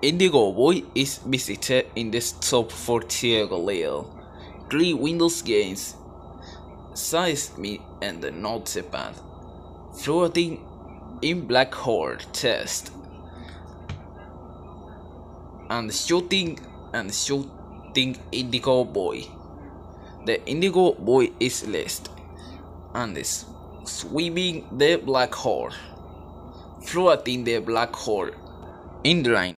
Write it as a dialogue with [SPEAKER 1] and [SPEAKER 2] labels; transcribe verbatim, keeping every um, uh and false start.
[SPEAKER 1] Indigo Boy is visited in the top forty Galileo. Three Windows games, Seismic and the Notepad, Floating in Black Hole Test, and Shooting and Shooting Indigo Boy. The Indigo Boy is list and is swimming the black hole, floating the black hole in the line.